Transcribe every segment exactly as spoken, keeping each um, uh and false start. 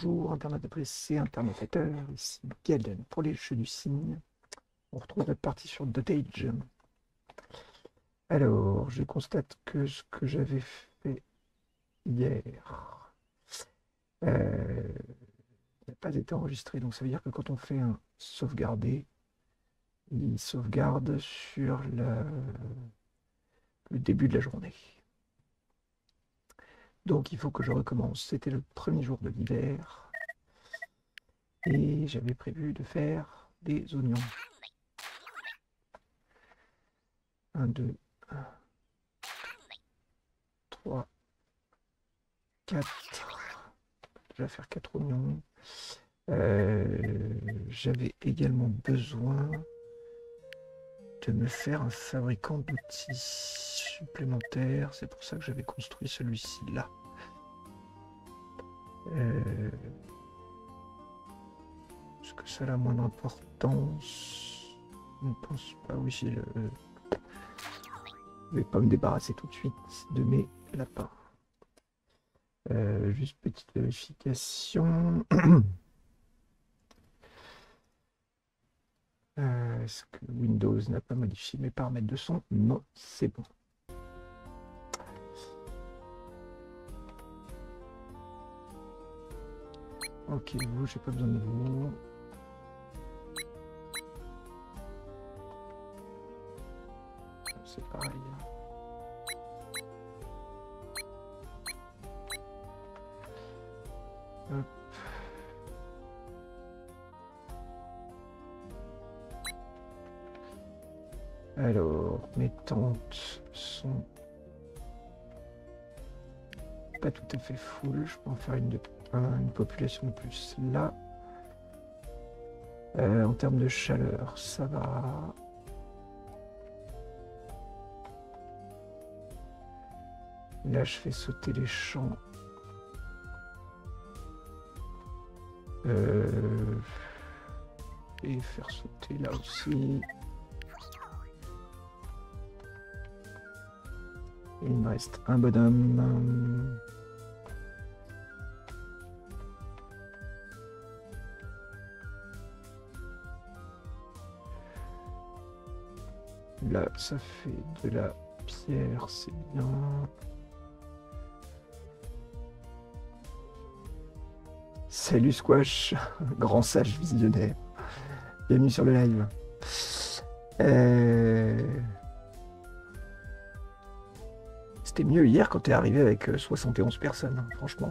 bonjour, Internet apprécié, Internet ici Gaden pour les jeux du cygne. On retrouve notre partie sur Dotage. Alors, je constate que ce que j'avais fait hier euh, n'a pas été enregistré. Donc ça veut dire que quand on fait un sauvegarder, il sauvegarde sur la- le début de la journée. Donc il faut que je recommence. C'était le premier jour de l'hiver. Et j'avais prévu de faire des oignons. un, deux, trois, quatre. Je vais faire quatre oignons. Euh, J'avais également besoin de me faire un fabricant d'outils supplémentaires. C'est pour ça que j'avais construit celui-ci là. Euh, Est-ce que ça a la moindre importance? Je ne pense pas. Oui, j'ai le... Je vais pas me débarrasser tout de suite de mes lapins. Euh, juste petite vérification. Euh, Est-ce que Windows n'a pas modifié mes paramètres de son? Non, c'est bon. Ok, vous, j'ai pas besoin de vous. C'est pareil. Hop. Alors, mes tentes sont pas tout à fait full. Je peux en faire une, de, un, une population de plus là. Euh, en termes de chaleur, ça va. Là, je fais sauter les champs. Euh, et faire sauter là aussi. Et il me reste un bonhomme. Là, ça fait de la pierre, c'est bien. Salut Squash, grand sage visionnaire. Bienvenue sur le live. Euh... C'était mieux hier quand t'es arrivé avec soixante et onze personnes, hein, franchement.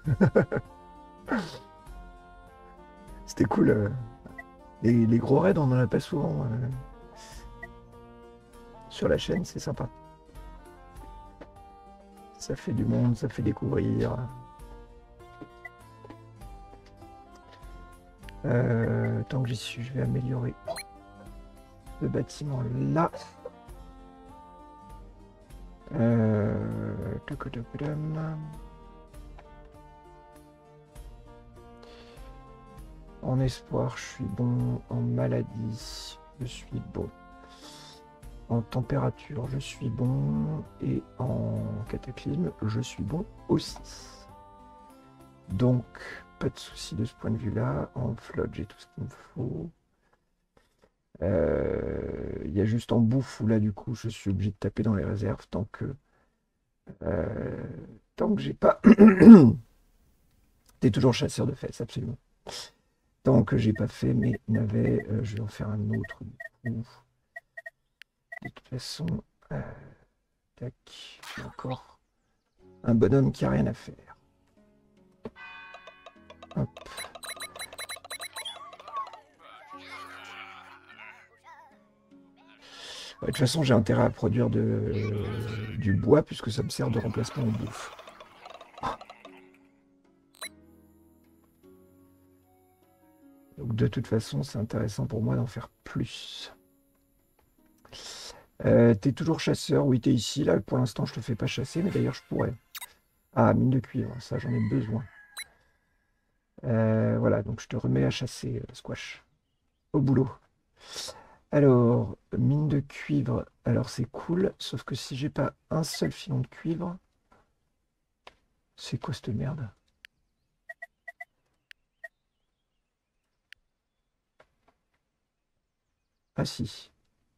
C'était cool. Euh... Les, les gros raids, on n'en a pas souvent. Euh... Sur la chaîne, c'est sympa. Ça fait du monde, ça fait découvrir. Euh, tant que j'y suis, je vais améliorer le bâtiment là. Euh... En espoir, je suis bon. En maladie, je suis bon. En température, je suis bon. Et en cataclysme, je suis bon aussi. Donc, pas de souci de ce point de vue-là. En flotte, j'ai tout ce qu'il me faut. Il euh, y a juste en bouffe où là, du coup, je suis obligé de taper dans les réserves tant que... Euh, tant que j'ai pas... T'es toujours chasseur de fesses, absolument. Tant que j'ai pas fait mes navets, euh, je vais en faire un autre. Du coup. De toute façon, euh, tac, j'ai encore un bonhomme qui a rien à faire. Hop. Ouais, de toute façon, j'ai intérêt à produire de, euh, du bois puisque ça me sert de remplacement en bouffe. Donc de toute façon, c'est intéressant pour moi d'en faire plus. Euh, t'es toujours chasseur? Oui, t'es ici. Là, pour l'instant, je te fais pas chasser, mais d'ailleurs, je pourrais. Ah, mine de cuivre, ça, j'en ai besoin. Euh, voilà, donc je te remets à chasser, euh, Squash. Au boulot. Alors, mine de cuivre, alors c'est cool, sauf que si j'ai pas un seul filon de cuivre, c'est quoi cette merde? Ah si.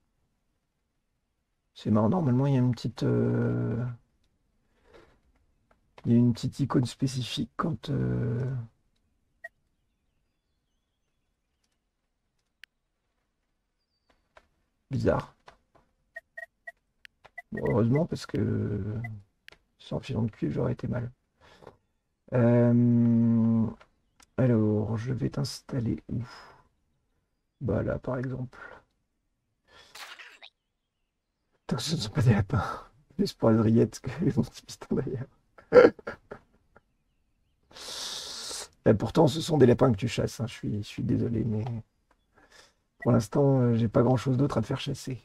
C'est marrant, normalement il y a une petite... euh, il y a une petite icône spécifique quand... euh, Bizarre. Bon, heureusement parce que sans filon de cuivre j'aurais été mal. Euh, Alors, je vais t'installer où? Bah là, par exemple. Putain, ce ne sont pas des lapins. Plus pour les rillettes que les petits pistons d'ailleurs. Et pourtant, ce sont des lapins que tu chasses, hein. Je suis, je suis désolé, mais pour l'instant, euh, j'ai pas grand-chose d'autre à te faire chasser.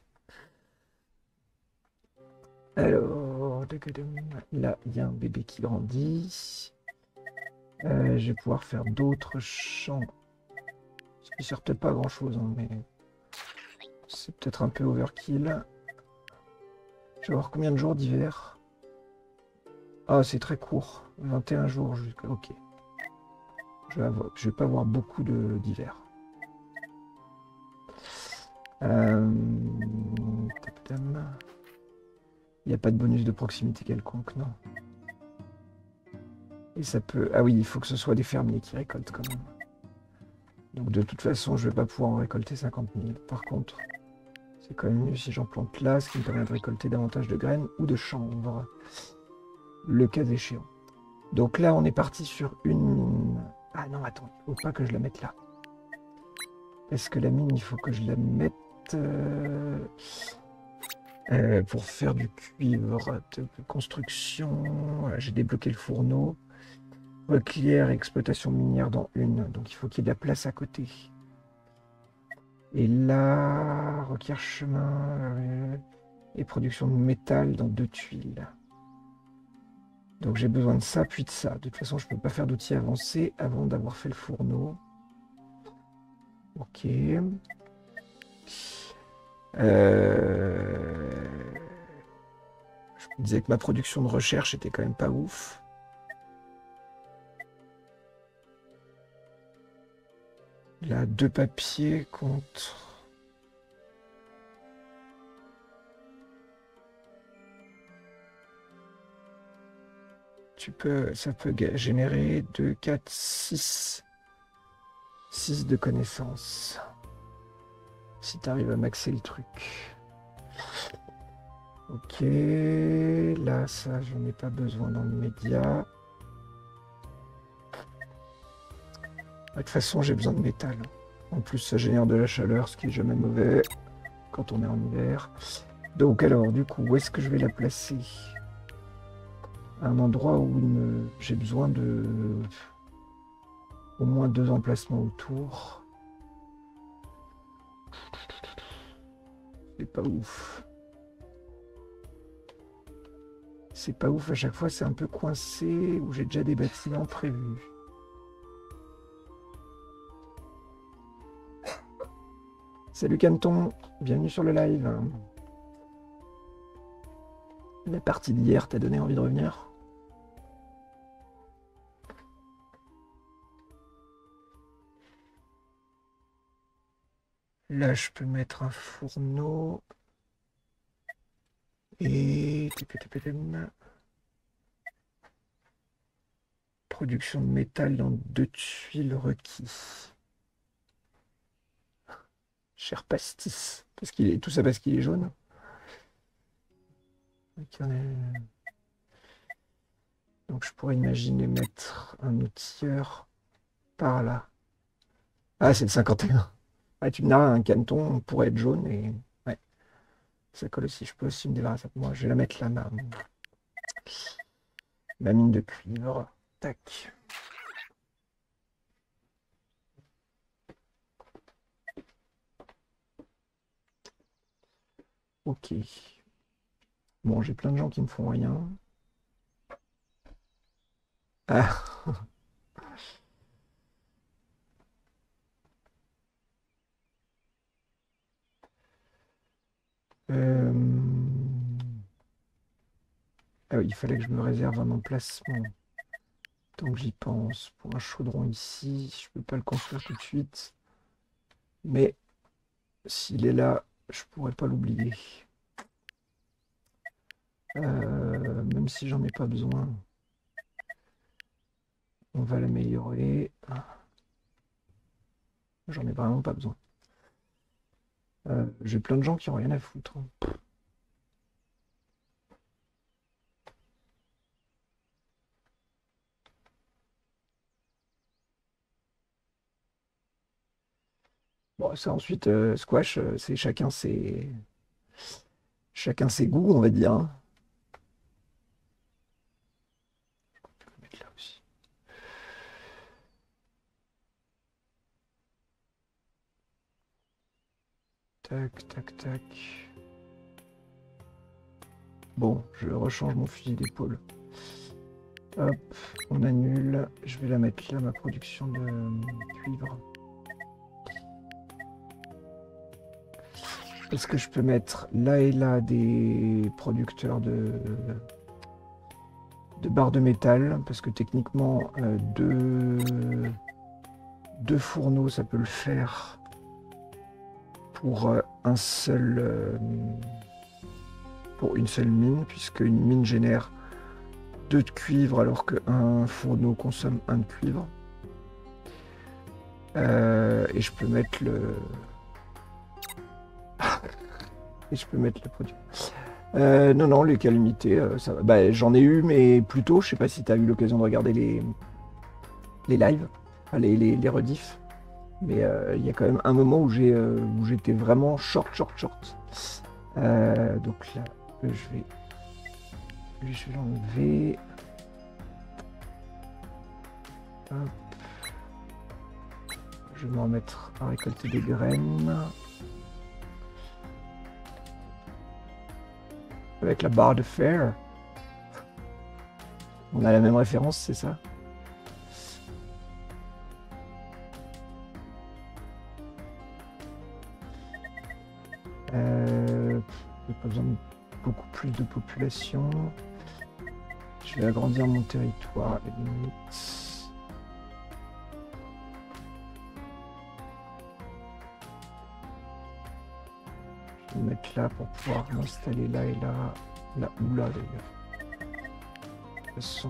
Alors, là, il y a un bébé qui grandit. Euh, je vais pouvoir faire d'autres champs. Ce qui sert peut-être pas à grand-chose, hein, mais c'est peut-être un peu overkill. Je vais voir combien de jours d'hiver. Ah, c'est très court. vingt et un jours jusqu'à... Ok. Je vais, avoir... je vais pas avoir beaucoup de d'hiver. Euh... Il n'y a pas de bonus de proximité quelconque, non. Et ça peut... Ah oui, il faut que ce soit des fermiers qui récoltent quand même. Donc de toute façon, je vais pas pouvoir en récolter cinquante mille. Par contre, c'est quand même mieux si j'en plante là, ce qui me permet de récolter davantage de graines ou de chanvre. Le cas échéant. Donc là, on est parti sur une mine. Ah non, attends, il ne faut pas que je la mette là. Est-ce que la mine, il faut que je la mette euh, euh, pour faire du cuivre de construction? Voilà, j'ai débloqué le fourneau. Requiert exploitation minière dans une. Donc il faut qu'il y ait de la place à côté. Et là, requiert chemin euh, et production de métal dans deux tuiles. Donc j'ai besoin de ça, puis de ça. De toute façon, je ne peux pas faire d'outils avancés avant d'avoir fait le fourneau. Ok. Euh... Je me disais que ma production de recherche était quand même pas ouf. Là, deux papiers contre... Tu peux, ça peut générer deux, quatre, six. six de connaissances. Si tu arrives à maxer le truc. Ok, là, ça, j'en ai pas besoin dans l'immédiat. De toute façon, j'ai besoin de métal. En plus, ça génère de la chaleur, ce qui est jamais mauvais quand on est en hiver. Donc alors, du coup, où est-ce que je vais la placer? Un endroit où me... j'ai besoin de au moins deux emplacements autour. C'est pas ouf. C'est pas ouf, à chaque fois c'est un peu coincé, où j'ai déjà des bâtiments prévus. Salut Canton, bienvenue sur le live. La partie d'hier t'a donné envie de revenir? Là, je peux mettre un fourneau. Et... Production de métal dans deux tuiles requis. Cher pastis. Parce qu'il est... Tout ça parce qu'il est jaune. Donc je pourrais imaginer mettre un outilleur par là. Ah, c'est le cinquante et un. Ah, tu me diras, un caneton pourrait être jaune et... Ouais, ça colle aussi. Je peux aussi me débarrasser de moi. Je vais la mettre là, ma, ma mine de cuivre. Tac. Ok. Bon, j'ai plein de gens qui me font rien. Ah. Euh... Ah oui, il fallait que je me réserve un emplacement. Tant que j'y pense, pour un chaudron ici, je peux pas le construire tout de suite. Mais s'il est là, je pourrais pas l'oublier. Euh, même si j'en ai pas besoin. On va l'améliorer. J'en ai vraiment pas besoin. Euh, J'ai plein de gens qui ont rien à foutre. Bon, ça ensuite, euh, squash, euh, c'est chacun ses... chacun ses goûts, on va dire, hein. Je vais mettre là aussi. Tac, tac, tac. Bon, je rechange mon fusil d'épaule. Hop, on annule. Je vais la mettre là, ma production de cuivre. Est-ce que je peux mettre là et là des producteurs de, de barres de métal? Parce que techniquement, euh, deux, deux fourneaux, ça peut le faire pour euh, un seul, euh, pour une seule mine, puisque une mine génère deux de cuivre alors qu'un fourneau consomme un de cuivre. Euh, et je peux mettre le... et je peux mettre le produit. Euh, non, non, les cas limités, euh, ça va. Bah, j'en ai eu, mais plus tôt. Je sais pas si tu as eu l'occasion de regarder les, les lives, enfin, les, les, les rediffs. Mais euh, il y a quand même un moment où j'ai euh, où j'étais vraiment short, short, short. Euh, donc là, je vais, je vais l'enlever. Hop. Je vais m'en remettre à récolter des graines. Avec la barre de fer. On a la même référence, c'est ça? Euh, j'ai pas besoin de beaucoup plus de population. Je vais agrandir mon territoire à la limite. Je vais me mettre là pour pouvoir m'installer là et là. Là ou là d'ailleurs. De toute façon.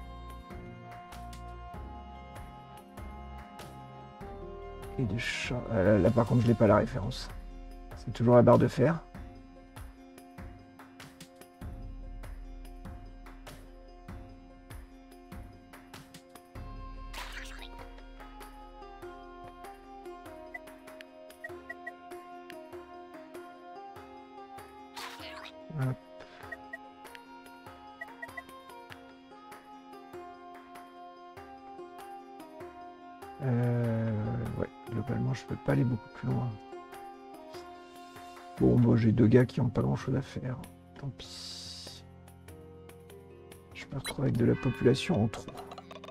Et de chat. Euh, là par contre je n'ai pas la référence. C'est toujours la barre de fer. Hop. Euh, ouais, globalement je peux pas aller beaucoup plus loin. Bon, moi j'ai deux gars qui ont pas grand chose à faire. Tant pis. Je me retrouve avec de la population en trop.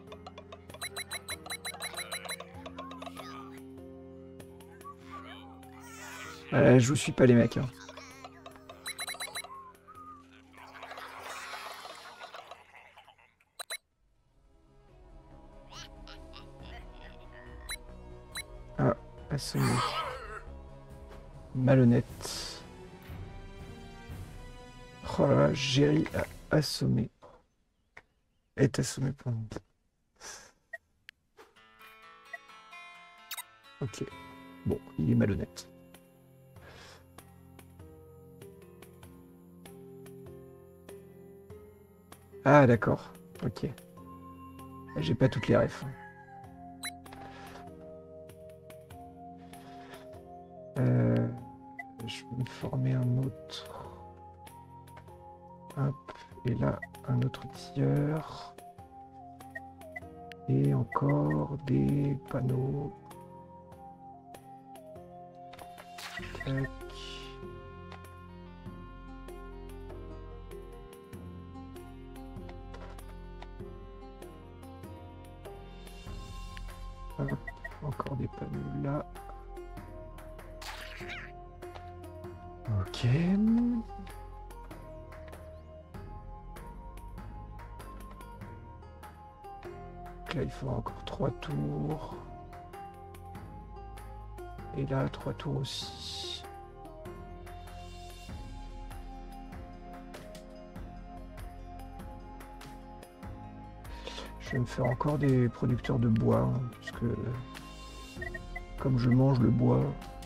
Euh, je vous suis pas les mecs. Hein. Ah, assommé. Malhonnête. Oh là là, Jerry a assommé. Est assommé pour nous. Ok. Bon, il est malhonnête. Ah d'accord. Ok. J'ai pas toutes les refs. Euh, je vais me former un autre. Hop. Et là, un autre tiers. Et encore des panneaux. Tac. Hop. Encore des panneaux là. Ok. Là, il faut encore trois tours. Et là, trois tours aussi. Je vais me faire encore des producteurs de bois, hein, parce que comme je mange le bois,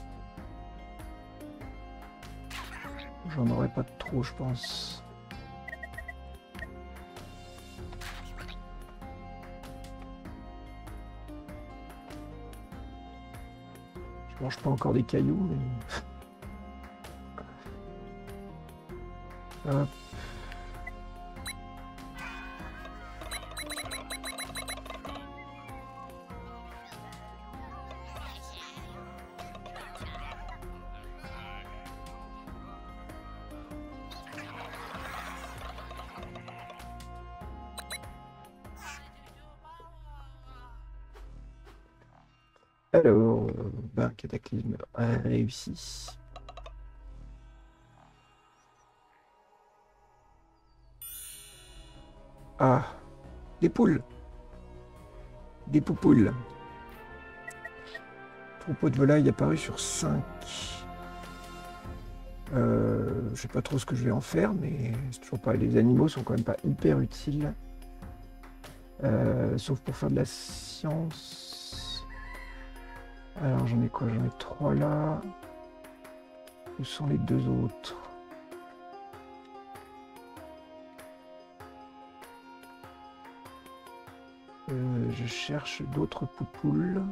j'en aurai pas trop, je pense. Je mange pas encore des cailloux, mais... Hop. Alors, ben, cataclysme réussi. Ah, des poules. Des poupoules. Troupeau de volailles apparu sur cinq. Euh, je sais pas trop ce que je vais en faire, mais c'est toujours pas. Les animaux sont quand même pas hyper utiles. Euh, sauf pour faire de la science. Alors j'en ai quoi? J'en ai trois là. Où sont les deux autres? euh, Je cherche d'autres poupoules.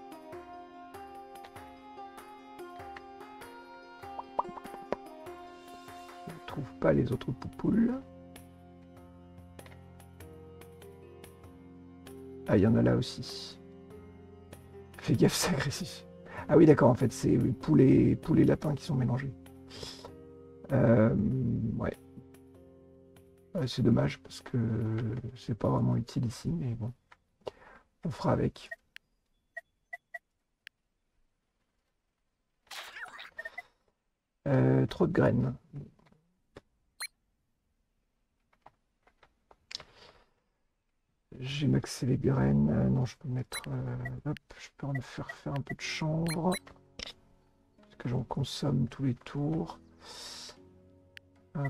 Je ne trouve pas les autres poupoules. Ah, il y en a là aussi. Fais gaffe, c'est agressif. Ah oui, d'accord, en fait, c'est poules et, poules et lapins qui sont mélangés. Euh, ouais. Ouais, c'est dommage parce que c'est pas vraiment utile ici, mais bon. On fera avec. Euh, trop de graines. J'ai maxé les graines. Euh, non, je peux mettre... euh, hop, je peux me faire faire un peu de chanvre. Parce que j'en consomme tous les tours. Hop.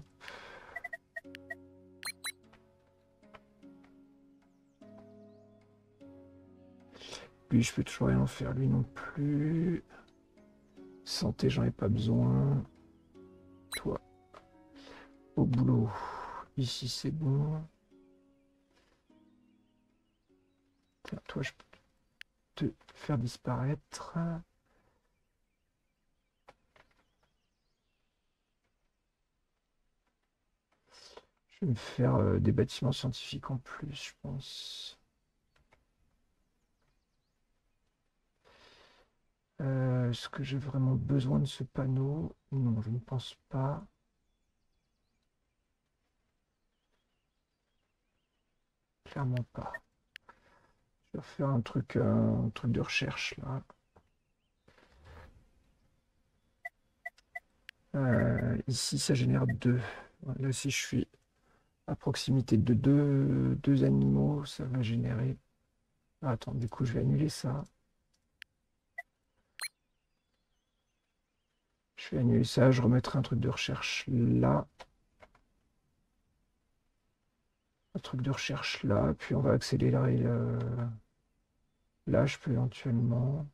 Lui, je peux toujours rien en faire, lui non plus. Santé, j'en ai pas besoin. Toi, au boulot. Ici, c'est bon. Tiens, toi, je peux te faire disparaître. Je vais me faire euh, des bâtiments scientifiques en plus, je pense. Euh, Est-ce que j'ai vraiment besoin de ce panneau? Non, je ne pense pas. Clairement pas. Je vais refaire un truc, un truc de recherche là. Euh, ici, ça génère deux. Là, si je suis à proximité de deux, deux animaux, ça va générer... Ah, attends, du coup, je vais annuler ça. Je vais annuler ça, je remettrai un truc de recherche là. Un truc de recherche là, puis on va accélérer le... Là, je peux éventuellement...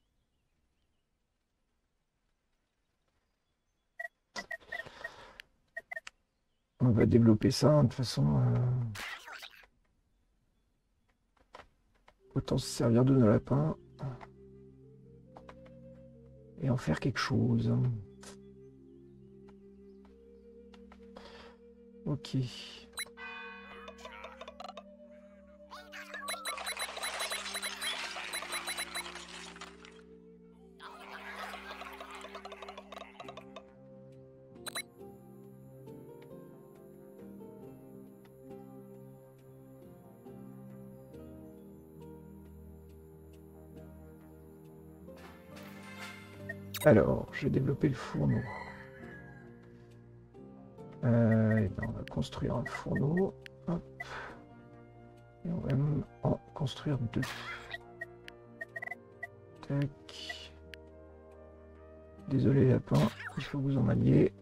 On va développer ça, hein, de toute façon. Euh... Autant se servir de nos lapins. Et en faire quelque chose. Ok. Alors, je vais développer le fourneau. Euh, et ben on va construire un fourneau. Hop. Et on va même en construire deux. Tac. Désolé lapin, il faut que vous en alliez.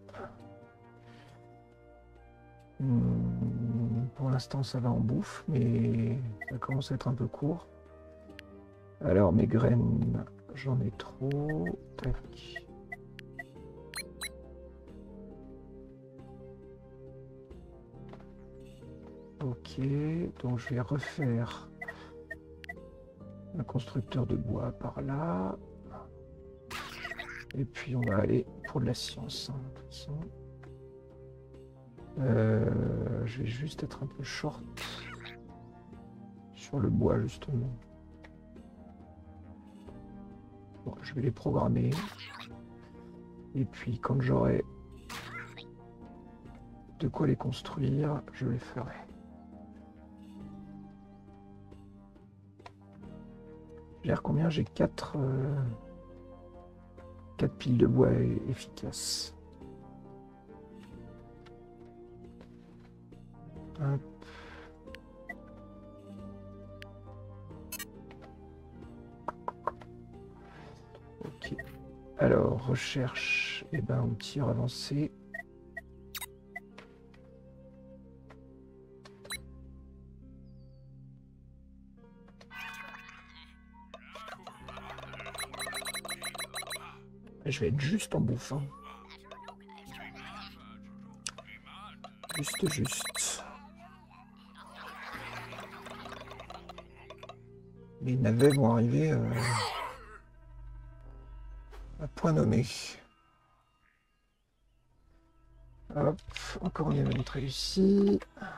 Hmm, pour l'instant ça va en bouffe, mais ça commence à être un peu court. Alors mes graines, j'en ai trop. Tac. Ok, donc je vais refaire un constructeur de bois par là. Et puis on va aller pour de la science. Hein, de toute façon. Euh, je vais juste être un peu short sur le bois justement. Bon, je vais les programmer. Et puis quand j'aurai de quoi les construire, je les ferai. J'ai combien? J'ai quatre euh, quatre piles de bois efficaces. Hop. Ok. Alors, recherche, et eh ben, on tire avancé. Je vais être juste en bouffant. Juste, juste. Les navets vont arriver euh, à point nommé. Hop, encore une entrée ici.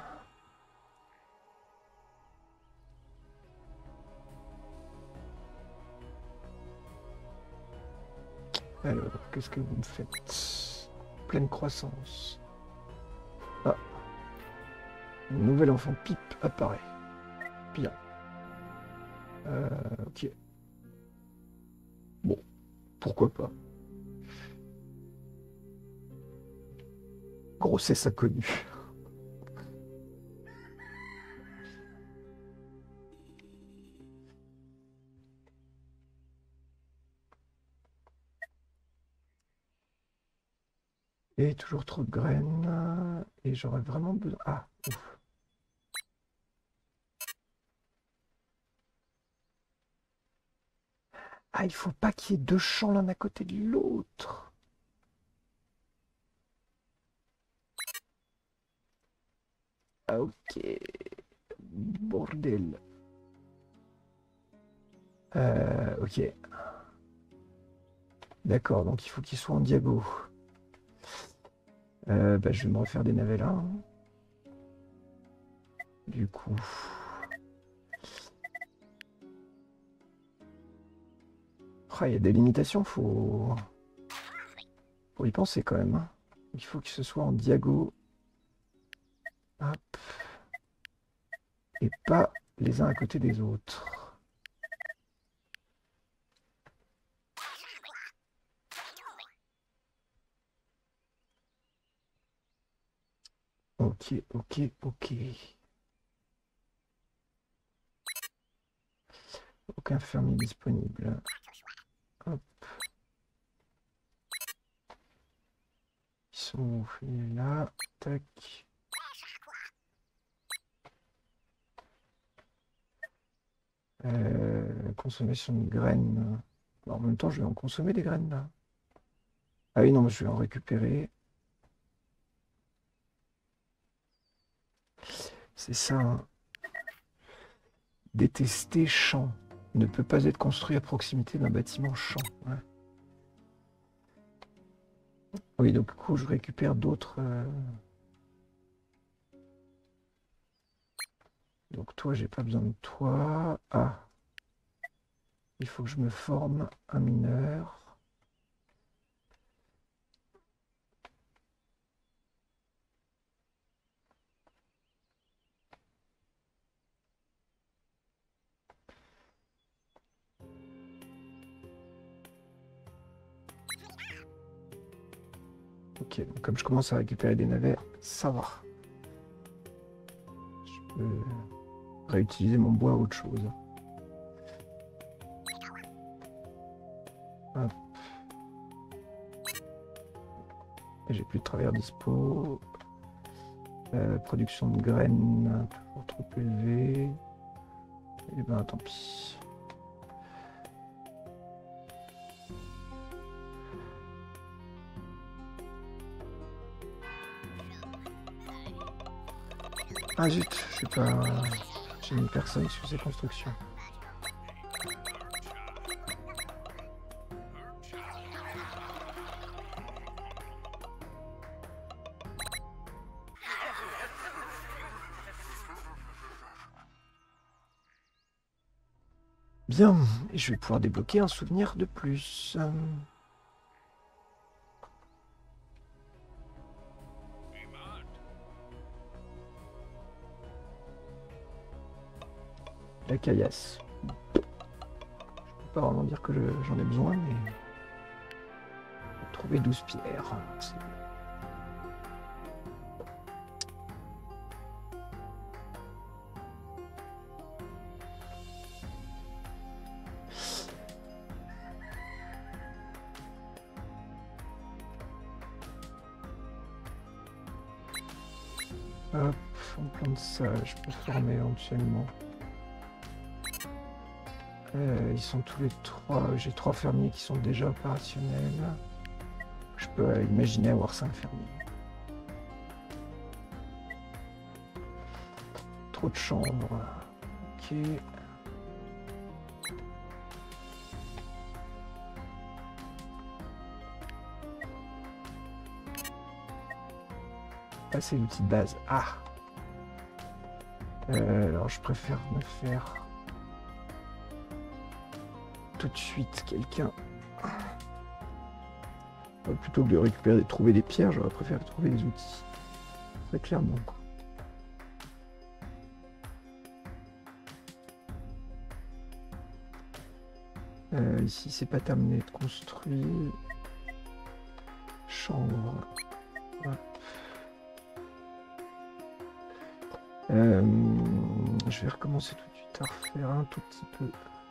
Alors, qu'est-ce que vous me faites? Pleine croissance. Ah. Un nouvel enfant pipe apparaît. Bien. Euh, ok. Bon, pourquoi pas. Grossesse inconnue. Et toujours trop de graines. Et j'aurais vraiment besoin... Ah, ouf. Ah, il faut pas qu'il y ait deux champs l'un à côté de l'autre. Ah, ok. Bordel. Euh, ok. D'accord, donc il faut qu'il soit en diago. Euh, bah, je vais me refaire des navets là. Hein. Du coup... Ah, il y a des limitations, faut... faut y penser quand même. Hein. Il faut que ce soit en diago. Hop. Et pas les uns à côté des autres. Ok, ok, ok. Aucun fermier disponible. Hop. Ils sont où? Il est là. Tac. Euh, consommation de graines. Bon, en même temps, je vais en consommer des graines là. Ah oui, non, mais je vais en récupérer. C'est ça. Hein. Détester champ. Ne peut pas être construit à proximité d'un bâtiment champ. Ouais. Oui, donc du coup, je récupère d'autres... Euh... Donc toi, j'ai pas besoin de toi. Ah. Il faut que je me forme un mineur. Ok, donc comme je commence à récupérer des navets, ça va. Je peux réutiliser mon bois à autre chose. Hop. J'ai plus de travailleurs dispo. Euh, production de graines, toujours trop élevée. Et ben tant pis. Ah zut, je sais pas. J'ai mis personne sur ces constructions. Bien, et je vais pouvoir débloquer un souvenir de plus. La caillasse. Je peux pas vraiment dire que j'en ai besoin, mais... Trouver douze pierres. C'est... Hop, on plante ça, je peux former éventuellement. Euh, ils sont tous les trois, j'ai trois fermiers qui sont déjà opérationnels. Je peux euh, imaginer avoir cinq fermiers. Trop de chambres. Ok. Ah, c'est l'outil de base. Ah. Euh, alors je préfère me faire tout de suite quelqu'un. Plutôt que de récupérer, de trouver des pierres, j'aurais préféré trouver des outils. Très clairement. Euh, ici, c'est pas terminé de construire. Chambre. Hop. Euh, je vais recommencer tout de suite à refaire un tout petit peu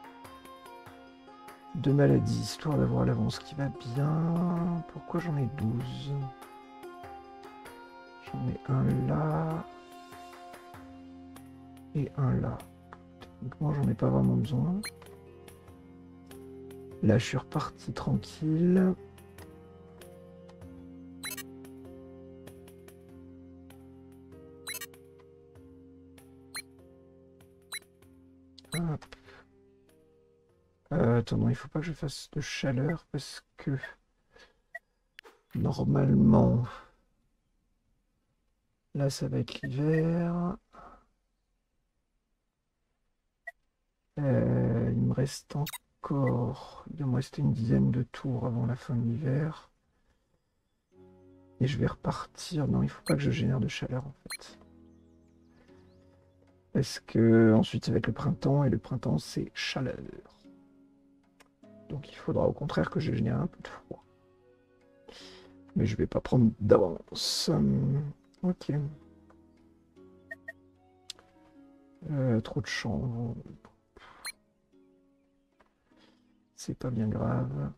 de maladie, histoire d'avoir l'avance qui va bien. Pourquoi j'en ai douze? J'en ai un là et un là. Techniquement, j'en ai pas vraiment besoin. Là, je suis reparti tranquille. Hop. Euh, attends, non, il faut pas que je fasse de chaleur parce que normalement, là, ça va être l'hiver. Euh, il me reste encore, il doit me rester une dizaine de tours avant la fin de l'hiver. Et je vais repartir. Non, il faut pas que je génère de chaleur en fait. Parce que ensuite ça va être le printemps et le printemps c'est chaleur. Donc il faudra au contraire que je génère un peu de froid. Mais je vais pas prendre d'avance. Hum, ok. Euh, trop de chambres. C'est pas bien grave.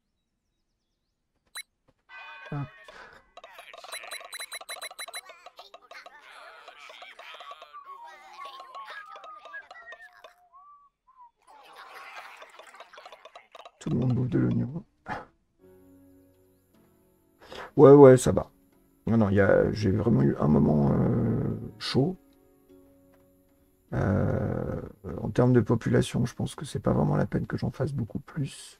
Hop. Tout le monde bouffe de l'oignon. Ouais, ouais, ça va. Non, non, j'ai vraiment eu un moment euh, chaud. Euh, en termes de population, je pense que c'est pas vraiment la peine que j'en fasse beaucoup plus.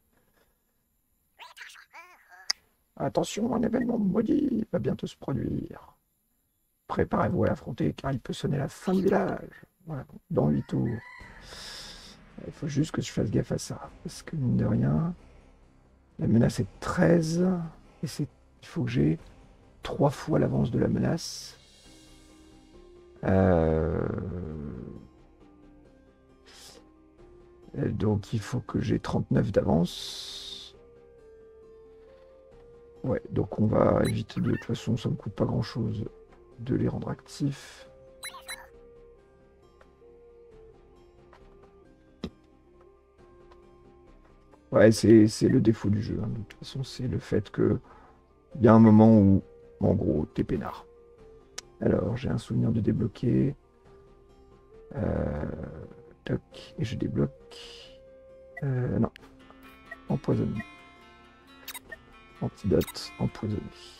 Attention, un événement maudit va bientôt se produire. Préparez-vous à l'affronter car il peut sonner la fin du village. Voilà, dans huit tours. Il faut juste que je fasse gaffe à ça. Parce que mine de rien, la menace est treize. Et c'est, il faut que j'ai trois fois l'avance de la menace. Euh... Donc il faut que j'ai trente-neuf d'avance. Ouais, donc on va éviter de... De toute façon, ça ne me coûte pas grand-chose de les rendre actifs. Ouais, c'est le défaut du jeu. Hein. De toute façon, c'est le fait que Il y a un moment où, en gros, t'es peinard. Alors, j'ai un souvenir de débloquer. Euh, toc, et je débloque. Euh, non. Empoisonné. Antidote, empoisonné.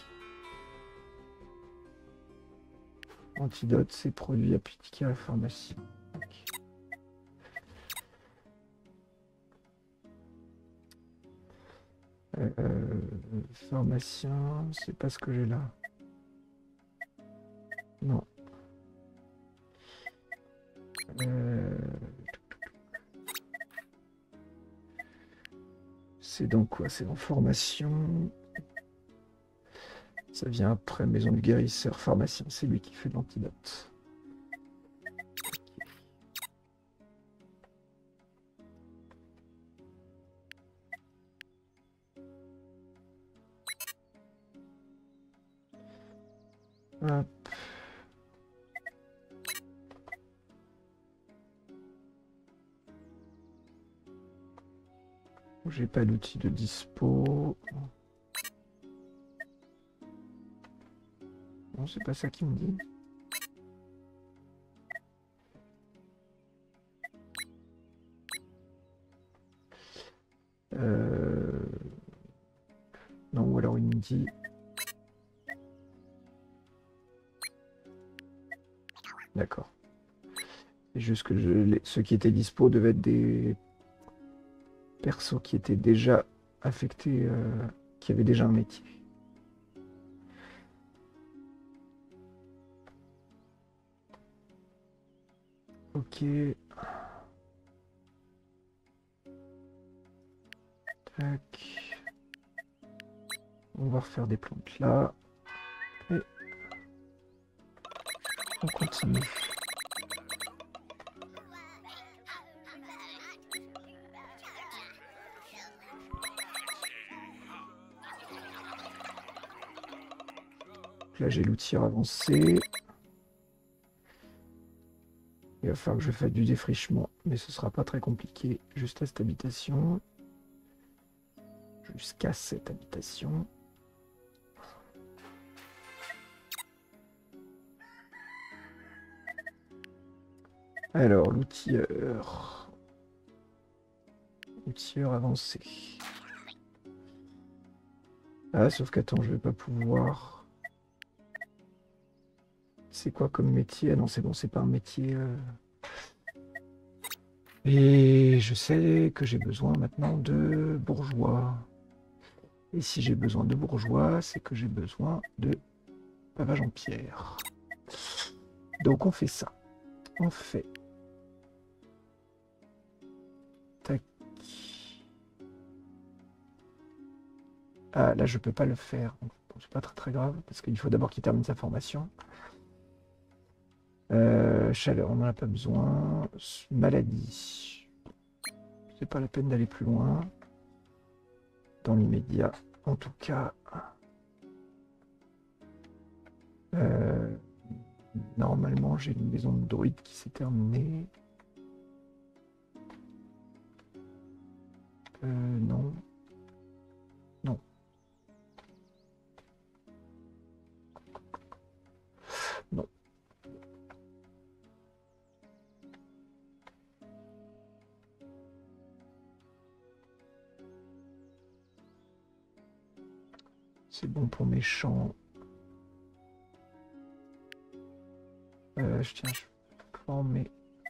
Antidote, c'est produit appliqué à la pharmacie. Okay. Euh, euh, pharmacien, c'est pas ce que j'ai là. Non. Euh... C'est dans quoi? C'est dans formation. Ça vient après maison du guérisseur, pharmacien. C'est lui qui fait de l'antidote. Hop. J'ai pas d'outil de dispo. Non, c'est pas ça qui me dit. Euh... Non, ou alors il me dit... D'accord. C'est juste que je... ceux qui étaient dispo devaient être des persos qui étaient déjà affectés, euh... qui avaient déjà un métier. Ok. Tac. On va refaire des plantes là. Et on continue. Là, j'ai l'outil avancé. Il va falloir que je fasse du défrichement, mais ce sera pas très compliqué. Juste à cette habitation. Jusqu'à cette habitation. Alors, l'outilleur. Outilleur avancé. Ah, sauf qu'attends, je vais pas pouvoir... C'est quoi comme métier? Ah non, c'est bon, c'est pas un métier... Euh... Et je sais que j'ai besoin maintenant de bourgeois. Et si j'ai besoin de bourgeois, c'est que j'ai besoin de pavage en pierre. Donc on fait ça. On fait... Tac. Ah, là, je peux pas le faire. Bon, c'est pas très très grave, parce qu'il faut d'abord qu'il termine sa formation. Euh, chaleur, on n'en a pas besoin. Maladie. C'est pas la peine d'aller plus loin. Dans l'immédiat, en tout cas. Euh, normalement, j'ai une maison de druide qui s'est terminée. Euh, non. Non. Non. C'est bon pour mes champs. Euh, je tiens, je prends mes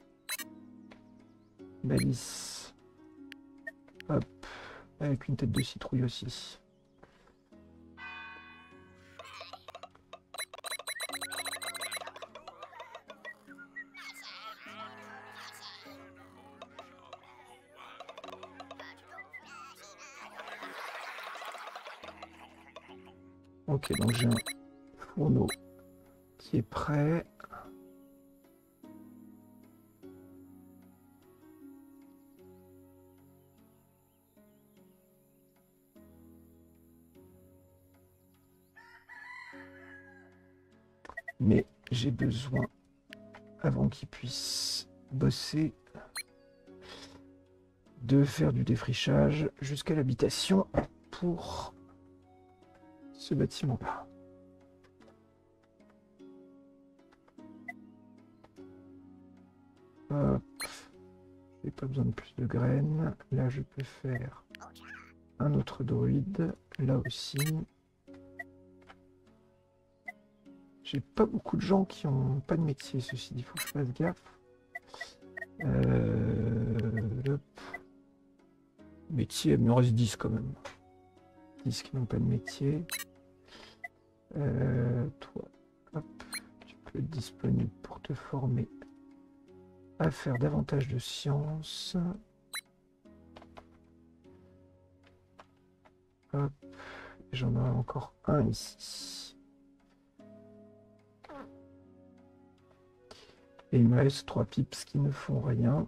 balises. Hop. Avec une tête de citrouille aussi. Ok, donc j'ai un fourneau qui est prêt. Mais j'ai besoin, avant qu'il puisse bosser, de faire du défrichage jusqu'à l'habitation pour ce bâtiment-là. Hop. J'ai pas besoin de plus de graines. Là, je peux faire un autre druide. Là aussi. J'ai pas beaucoup de gens qui ont pas de métier, ceci dit, il faut que je fasse gaffe. Euh... Métier, il me reste dix quand même. dix qui n'ont pas de métier. Euh... Toi, hop, tu peux être disponible pour te former à faire davantage de sciences. Hop, j'en ai encore un ici. Et il me reste trois pips qui ne font rien.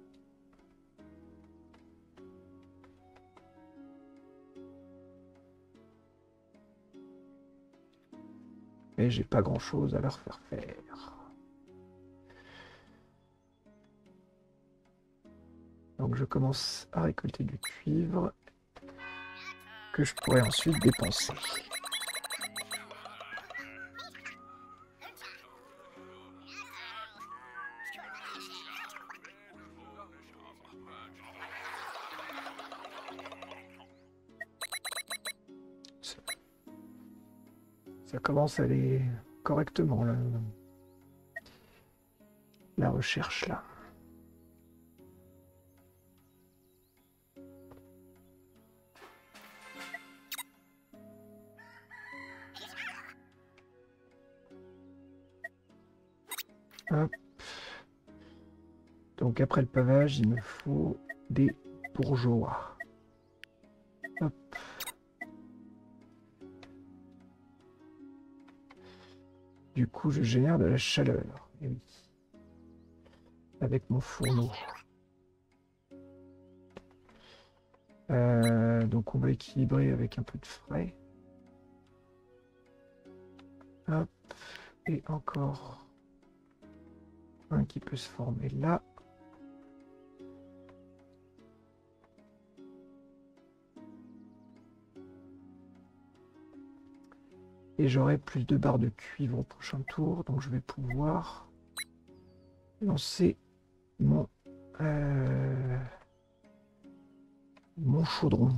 Et j'ai pas grand chose à leur faire faire. Donc je commence à récolter du cuivre que je pourrais ensuite dépenser. Ça, ça commence à aller correctement là, la recherche là. Hop. Donc après le pavage, il me faut des bourgeois. Hop. Du coup, je génère de la chaleur. Et oui. Avec mon fourneau. Euh, donc on va équilibrer avec un peu de frais. Hop. Et encore un qui peut se former là. Et j'aurai plus de barres de cuivre au prochain tour, donc je vais pouvoir lancer mon, euh, mon chaudron.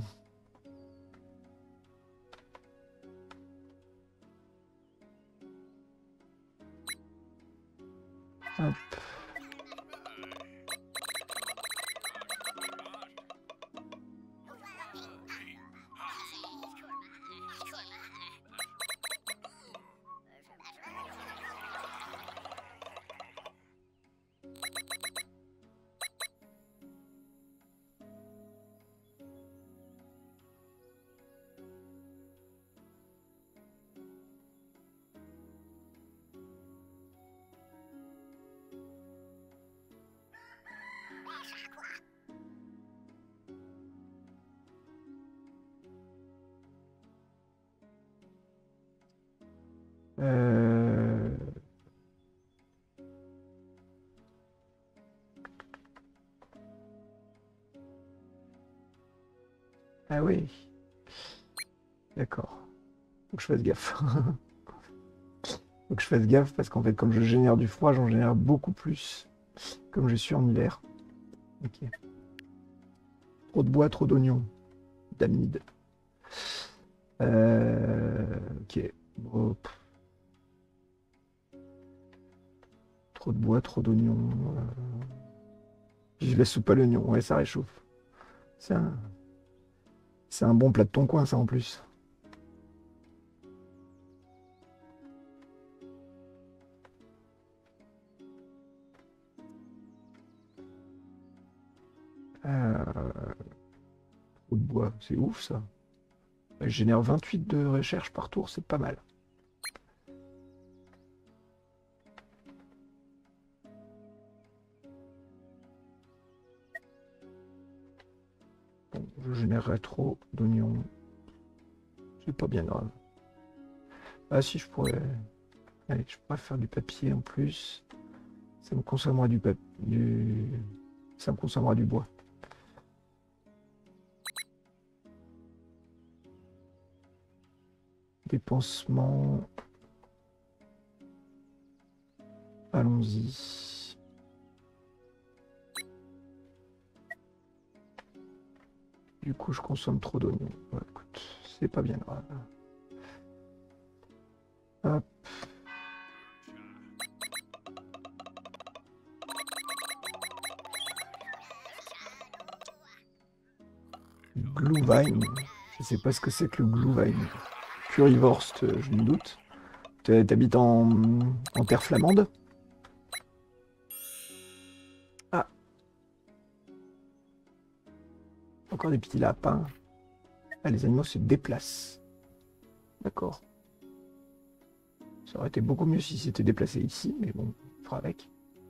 Hop. Euh... Ah oui. D'accord. Faut que je fasse gaffe. Faut que je fasse gaffe parce qu'en fait, comme je génère du froid, j'en génère beaucoup plus. Comme je suis en hiver. Ok. Trop de bois, trop d'oignons. D'amide. Euh... Ok. Bon, trop de bois, trop d'oignons. Euh... Je laisse ou pas l'oignon. Ouais, ça réchauffe. C'est un... C'est un bon plat de ton coin, ça, en plus. Euh... Trop de bois, c'est ouf, ça. Je génère vingt-huit de recherche par tour, c'est pas mal. Bon, je générerai trop d'oignons. C'est pas bien grave. Ah si, je pourrais... Allez, je pourrais faire du papier en plus. Ça me consommera du papier. Du... Ça me consommera du bois. des pansements. Allons-y. Du coup, je consomme trop d'oignons. Ouais, écoute, c'est pas bien grave. Hop. Glühwein. Je sais pas ce que c'est que le Glühwein. Currywurst, je me doute. T'habites en, en terre flamande? Ah. Encore des petits lapins. Ah, les animaux se déplacent. D'accord. Ça aurait été beaucoup mieux si c'était déplacé ici, mais bon, on fera avec.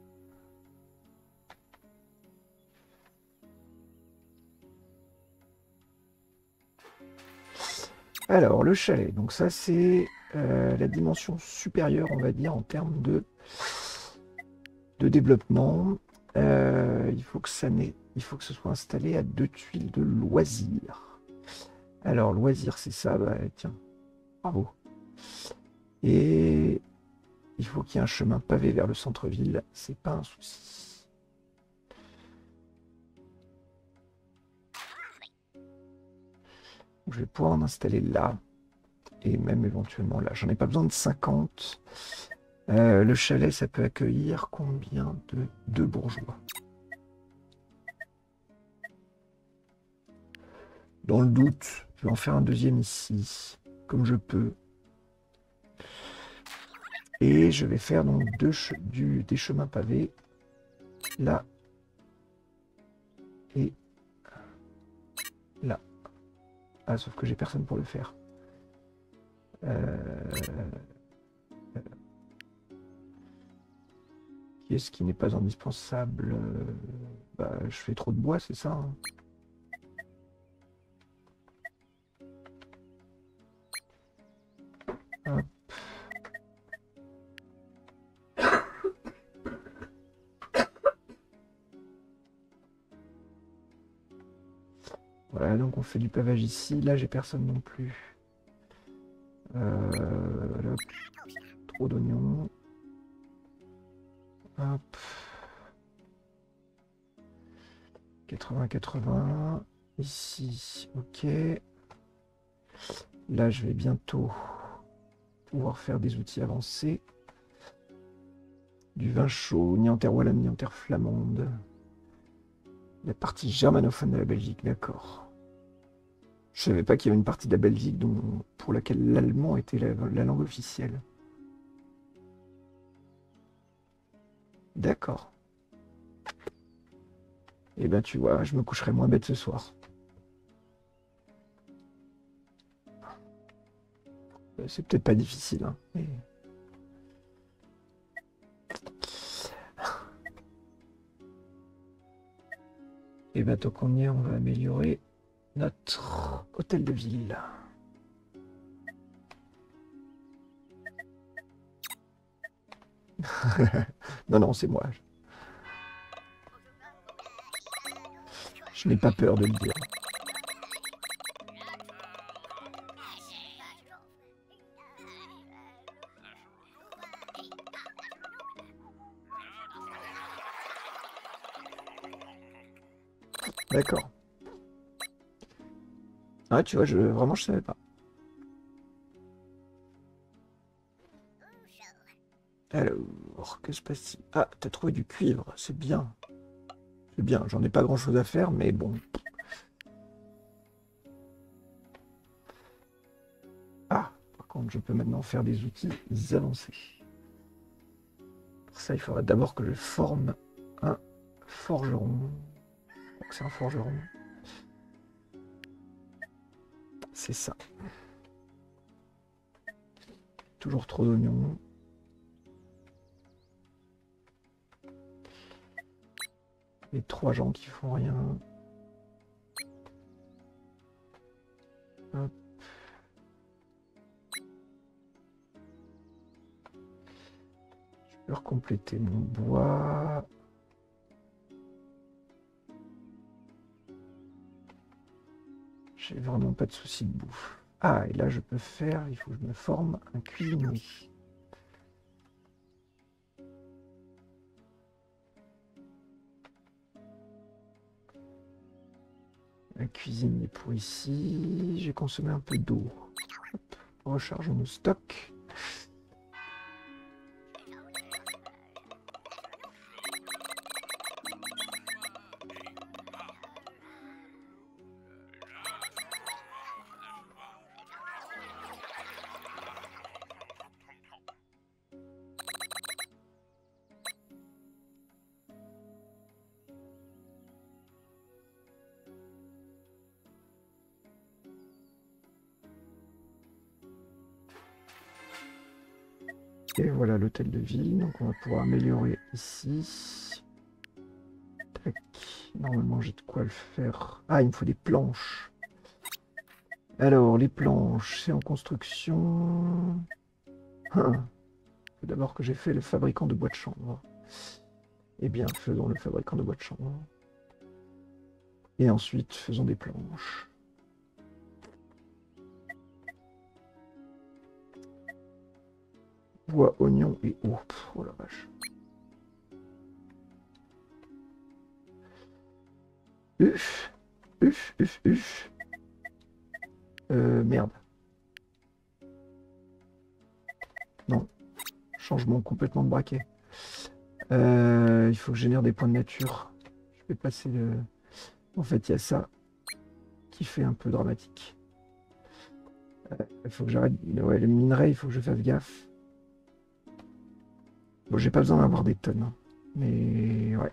Alors, le chalet. Donc ça, c'est euh, la dimension supérieure, on va dire, en termes de, de développement. Euh, il faut que ça n'ait, il faut que ce soit installé à deux tuiles de loisirs. Alors, loisirs, c'est ça. Bah, tiens, bravo. Et il faut qu'il y ait un chemin pavé vers le centre-ville. C'est pas un souci. Je vais pouvoir en installer là. Et même éventuellement là. J'en ai pas besoin de cinquante. Euh, le chalet, ça peut accueillir combien de deux bourgeois? Dans le doute, je vais en faire un deuxième ici, comme je peux. Et je vais faire donc deux che du, des chemins pavés, là et là. Ah, sauf que j'ai personne pour le faire. Euh... Qui est-ce qui n'est pas indispensable? Bah, je fais trop de bois, c'est ça, hein. Hop. Voilà, donc on fait du pavage ici. Là, j'ai personne non plus. Euh, là, trop d'oignons. Hop. quatre-vingts quatre-vingts. Ici, ok. Là, je vais bientôt pouvoir faire des outils avancés. Du vin chaud, ni en terre wallonne, ni en terre flamande. La partie germanophone de la Belgique, d'accord. Je savais pas qu'il y avait une partie de la Belgique dont, pour laquelle l'allemand était la, la langue officielle. D'accord. Eh ben tu vois, je me coucherai moins bête ce soir. C'est peut-être pas difficile, hein, mais... Et bien tant qu'on y est, on va améliorer notre hôtel de ville. Non, non, c'est moi. Je n'ai pas peur de le dire. D'accord. Ah, tu vois, je, vraiment, je savais pas. Alors, que se passe-t-il? Ah, t'as trouvé du cuivre, c'est bien. C'est bien, j'en ai pas grand-chose à faire, mais bon. Ah, par contre, je peux maintenant faire des outils avancés. Pour ça, il faudra d'abord que je forme un forgeron. C'est un forgeron. C'est ça. Toujours trop d'oignons. Les trois gens qui font rien. Hop. Je peux recompléter mon bois. J'ai vraiment pas de soucis de bouffe. Ah, et là, je peux faire... Il faut que je me forme un cuisinier. Un cuisinier pour ici. J'ai consommé un peu d'eau. Rechargeons nos stocks. Et voilà l'hôtel de ville, donc on va pouvoir améliorer ici. Tac. Normalement j'ai de quoi le faire. Ah, il me faut des planches. Alors, les planches, c'est en construction. Hein. Faut d'abord que j'ai fait le fabricant de bois de chambre. Eh bien, faisons le fabricant de bois de chambre. Et ensuite, faisons des planches. Bois, oignon et eau. Pff, oh la vache. Uf, uf, uf, uf. Euh, merde. Non. Changement complètement de braquet. Euh, il faut que je génère des points de nature. Je vais passer le... En fait, il y a ça qui fait un peu dramatique. Euh, il faut que j'arrête... Ouais, le minerai, il faut que je fasse gaffe. Bon, j'ai pas besoin d'avoir des tonnes. Hein. Mais ouais.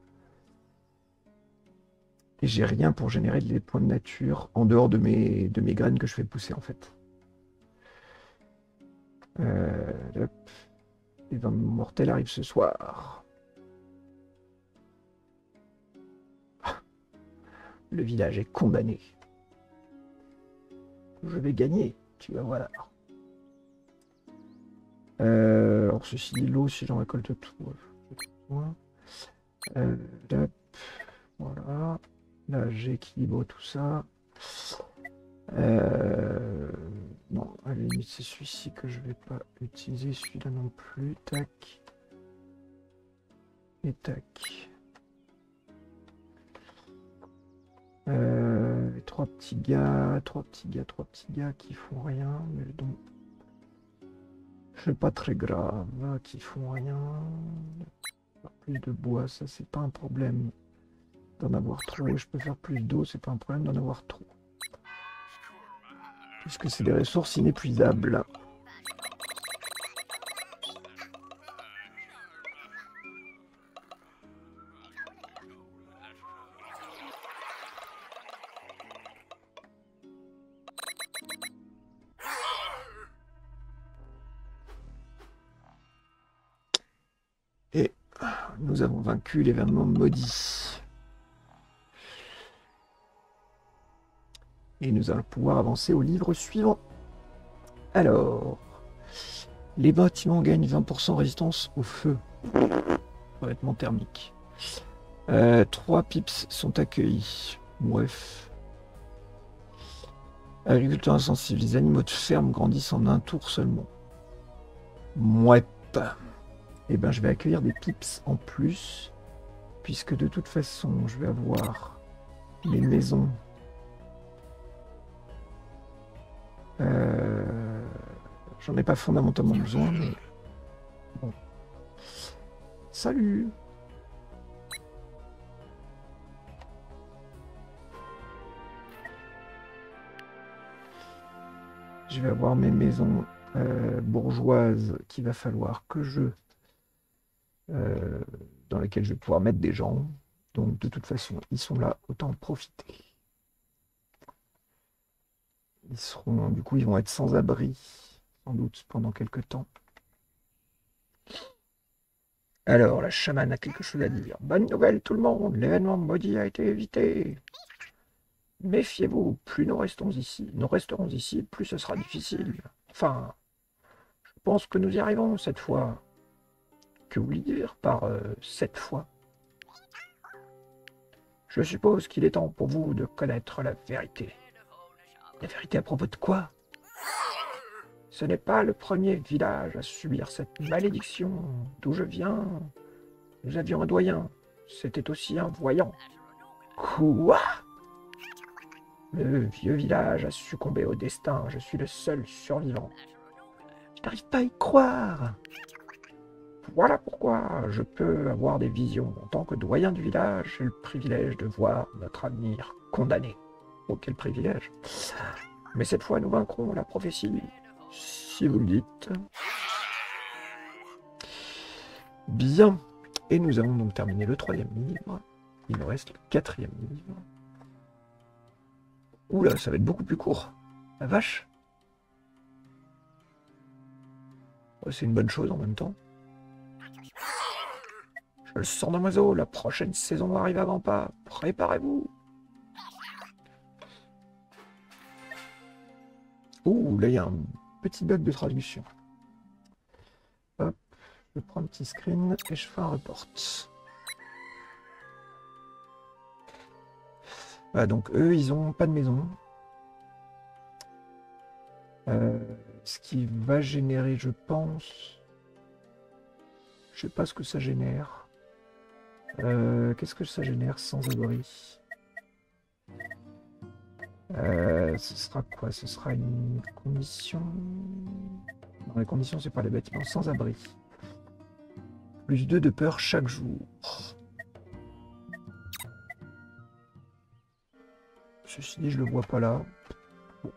Et j'ai rien pour générer des points de nature en dehors de mes, de mes graines que je fais pousser en fait. Euh, hop. Les vins mortels arrivent ce soir. Le village est condamné. Je vais gagner, tu vas voir. Euh, alors ceci dit, l'eau, si j'en récolte tout. Euh, hop. Voilà. Là, j'équilibre tout ça. Euh... Non, à la limite, c'est celui-ci que je vais pas utiliser. Celui-là non plus. Tac. Et tac. Euh, trois petits gars, trois petits gars, trois petits gars qui font rien, mais donc c'est pas très grave, qui font rien. Plus de bois, ça c'est pas un problème d'en avoir trop. Je peux faire plus d'eau, c'est pas un problème d'en avoir trop. Puisque c'est des ressources inépuisables. Et nous avons vaincu l'événement maudit. Et nous allons pouvoir avancer au livre suivant. Alors, les bâtiments gagnent vingt pour cent résistance au feu. Revêtement thermique. Euh, trois pips sont accueillis. Bref. Agriculteurs insensibles. Les animaux de ferme grandissent en un tour seulement. Mouep. Eh ben, je vais accueillir des pips en plus. Puisque de toute façon, je vais avoir les maisons. Euh, J'en ai pas fondamentalement besoin, mais bon. Salut! Je vais avoir mes maisons euh, bourgeoises qu'il va falloir que je... Euh, dans lesquelles je vais pouvoir mettre des gens. Donc de toute façon, ils sont là, autant en profiter. Ils seront, du coup, ils vont être sans abri, sans doute, pendant quelques temps. Alors, la chamane a quelque chose à dire. Bonne nouvelle tout le monde, l'événement maudit a été évité. Méfiez-vous, plus nous restons ici, nous resterons ici, plus ce sera difficile. Enfin, je pense que nous y arrivons cette fois. Que voulez dire par euh, cette fois? Je suppose qu'il est temps pour vous de connaître la vérité. La vérité à propos de quoi? Ce n'est pas le premier village à subir cette malédiction. D'où je viens, nous avions un doyen. C'était aussi un voyant. Quoi? Le vieux village a succombé au destin. Je suis le seul survivant. Je n'arrive pas à y croire. Voilà pourquoi je peux avoir des visions. En tant que doyen du village, j'ai le privilège de voir notre avenir condamné. Oh, quel privilège. Mais cette fois, nous vaincrons la prophétie, si vous le dites. Bien. Et nous avons donc terminé le troisième livre. Il nous reste le quatrième livre. Oula, ça va être beaucoup plus court. La vache. Oh, c'est une bonne chose en même temps. Je le sens dans mes os. La prochaine saison arrive à grands pas. Préparez-vous. Ouh, là, il y a un petit bug de traduction. Hop, je prends un petit screen et je fais un report. Voilà, donc eux, ils ont pas de maison. Euh, ce qui va générer, je pense... Je sais pas ce que ça génère. Euh, Qu'est-ce que ça génère sans abri? Euh, ce sera quoi? Ce sera une condition... Non, les conditions, c'est pas les bâtiments sans abri. Plus deux de peur chaque jour. Ceci dit, je le vois pas là. Bon.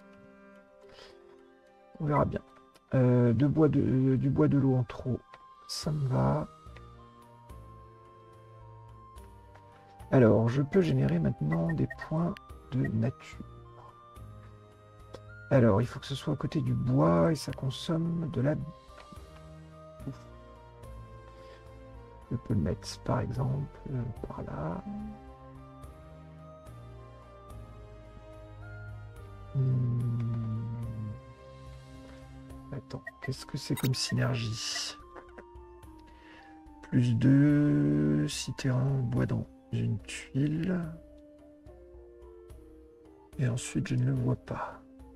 On verra bien. Euh, de bois de, euh, du bois de l'eau en trop, ça me va. Alors, je peux générer maintenant des points de nature. Alors, il faut que ce soit à côté du bois et ça consomme de la bouffe. Je peux le mettre, par exemple, euh, par là. Hmm. Attends, qu'est-ce que c'est comme synergie? Plus deux, six terrains, bois dans une tuile. Et ensuite, je ne le vois pas.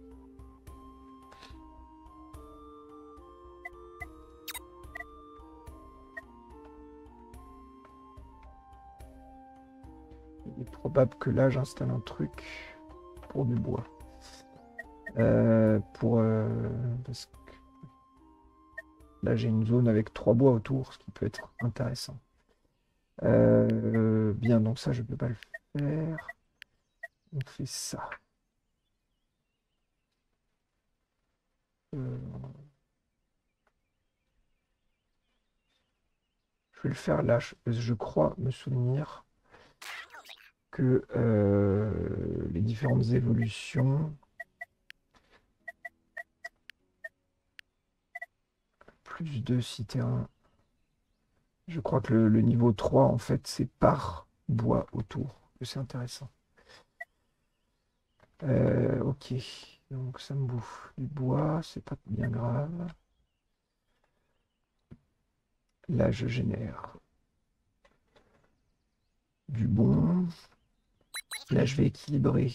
Il est probable que là, j'installe un truc pour du bois. Euh, pour... Euh, parce que là, j'ai une zone avec trois bois autour, ce qui peut être intéressant. Euh, bien, donc ça, je ne peux pas le faire. On fait ça. Euh, je vais le faire là. Je, je crois me souvenir que euh, les différentes évolutions... Plus deux, six terrains. Je crois que le, le niveau trois, en fait, c'est par bois autour. C'est intéressant. Euh, ok. Donc ça me bouffe du bois, c'est pas bien grave. Là, je génère du bon. Là, je vais équilibrer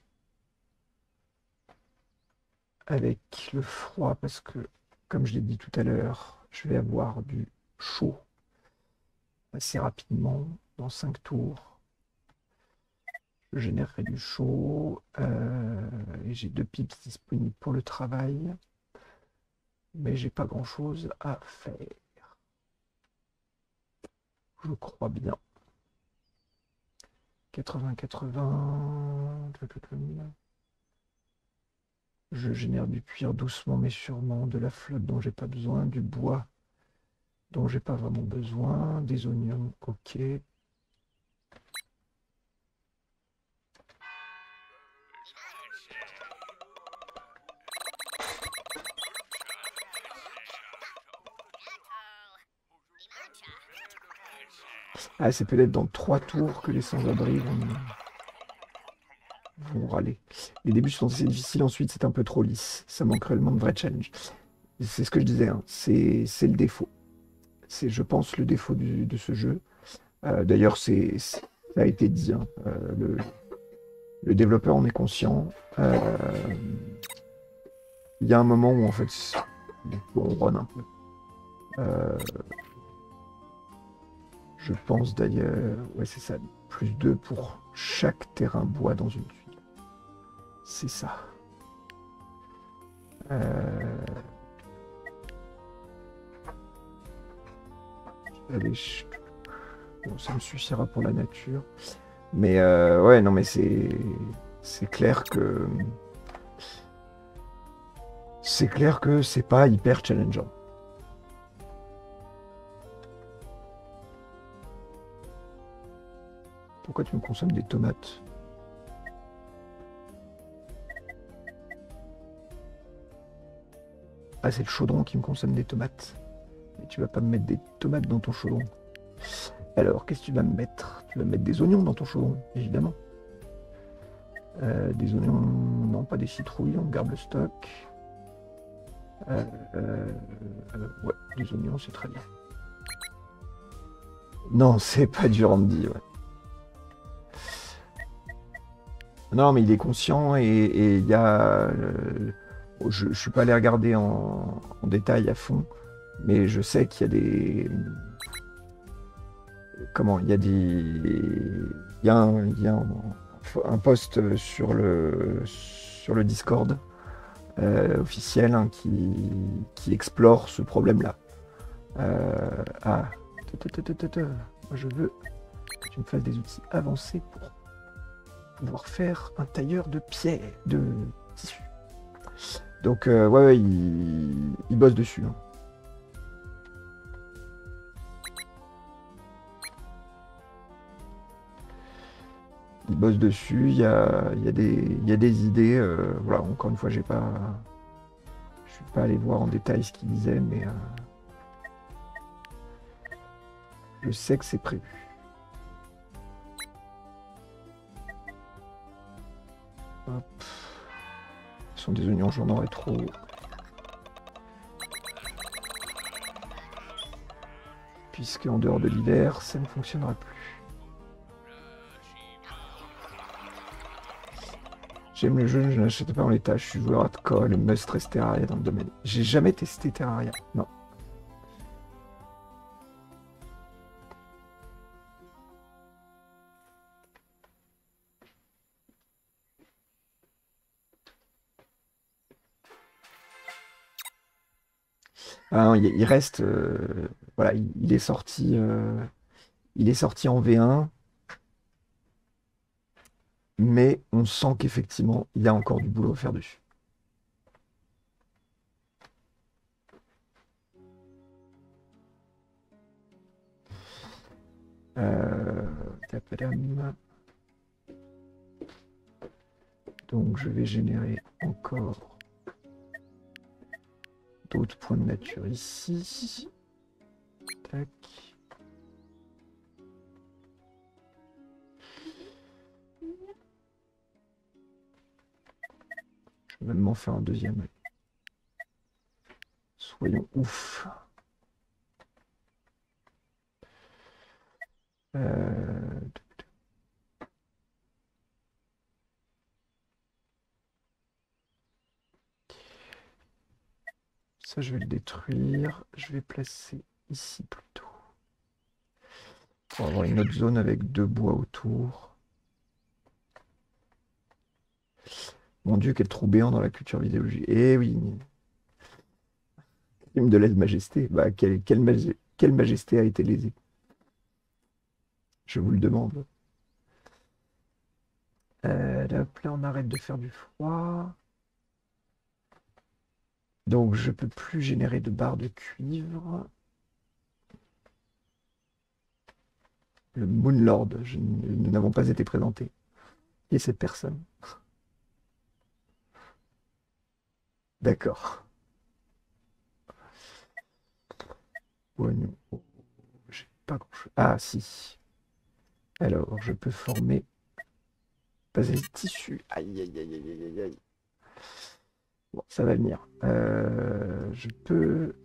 avec le froid parce que, comme je l'ai dit tout à l'heure, je vais avoir du chaud assez rapidement, dans cinq tours. Je générerai du chaud euh, et j'ai deux pips disponibles pour le travail, mais j'ai pas grand chose à faire. Je crois bien. quatre-vingts quatre-vingts. Je génère du cuir doucement mais sûrement, de la flotte dont j'ai pas besoin, du bois dont j'ai pas vraiment besoin, des oignons, ok. Ah, c'est peut-être dans trois tours que les sans-abri vont, vont râler. Les débuts sont assez difficiles, ensuite c'est un peu trop lisse. Ça manque réellement de vrai challenge. C'est ce que je disais, hein. C'est le défaut. C'est, je pense, le défaut du, de ce jeu. Euh, D'ailleurs, c'est, ça a été dit, hein. Euh, le, le développeur en est conscient. Euh, il y a un moment où en fait on run un peu. Euh, je pense d'ailleurs, ouais c'est ça, plus deux pour chaque terrain bois dans une tuile. C'est ça. Euh... Allez, je... bon, ça me suffira pour la nature. Mais euh, ouais, non, mais c'est c'est clair que c'est clair que c'est pas hyper challengeant. Pourquoi tu me consommes des tomates? Ah, c'est le chaudron qui me consomme des tomates. Mais tu vas pas me mettre des tomates dans ton chaudron. Alors, qu'est-ce que tu vas me mettre? Tu vas me mettre des oignons dans ton chaudron, évidemment. Euh, des oignons, non, pas des citrouilles, on garde le stock. Euh, euh, euh, ouais, des oignons, c'est très bien. Non, c'est pas du Randy, ouais. Non, mais il est conscient et il y a... Euh, je, je suis pas allé regarder en, en détail à fond, mais je sais qu'il y a des... Comment? Il y a des... Il y a un, il y a un, un post sur le, sur le Discord euh, officiel hein, qui, qui explore ce problème-là. Euh, ah, moi je veux que tu me fasses des outils avancés pour pouvoir faire un tailleur de pierre, de tissu. Donc euh, ouais, ouais, il, il bosse dessus. Hein. Il bosse dessus, il y a, il y a, des, il y a des idées. Euh, voilà, encore une fois, j'ai pas, je suis pas allé voir en détail ce qu'il disait, mais euh, je sais que c'est prévu. Hop. Ce sont des oignons, j'en aurais trop. Puisque en dehors de l'hiver, ça ne fonctionnera plus. J'aime le jeu, je n'achète pas en l'état. Je suis joueur hardcore, le must reste Terraria dans le domaine. J'ai jamais testé Terraria, non. Ah, il, il reste, euh, voilà, il, il est sorti, euh, il est sorti en V un, mais on sent qu'effectivement, il y a encore du boulot à faire dessus. Euh, tapadam. Donc je vais générer encore d'autres points de nature ici. Tac. Je vais même m'en faire un deuxième. Soyons ouf. Euh... Ça, je vais le détruire. Je vais placer ici plutôt. Pour avoir une autre zone avec deux bois autour. Mon Dieu, quel trou béant dans la culture vidéologique. Eh oui. Crime de lèse-majesté. Bah, quelle, quelle, maj- quelle majesté a été lésée? Je vous le demande. Euh, là, là, on arrête de faire du froid. Donc, je peux plus générer de barres de cuivre. Le Moonlord, je, nous n'avons pas été présentés. Qui est cette personne? D'accord. Oignon. Oh, j'ai pas grand-chose. Ah, si. Alors, je peux former... Passer tissu. Aïe, aïe, aïe, aïe, aïe, aïe. Bon, ça va venir. Euh, je peux